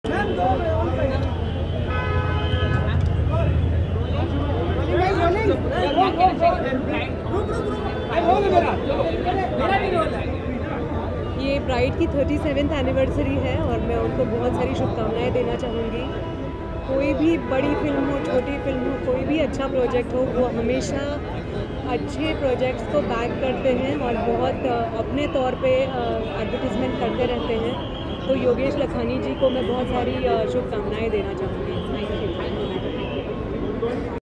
ये ब्राइड की 37th anniversary है और मैं उनको बहुत सारी शुभकामनाएं देना चाहूँगी। कोई भी बड़ी फिल्म हो, छोटी फिल्म हो, कोई भी अच्छा प्रोजेक्ट हो, वो हमेशा अच्छे प्रोजेक्ट्स को बैक करते हैं और बहुत अपने तौर पे एडवर्टीज़मेंट करते रहते हैं। तो योगेश लखानी जी को मैं बहुत सारी शुभकामनाएं देना चाहूँगी। Thank you.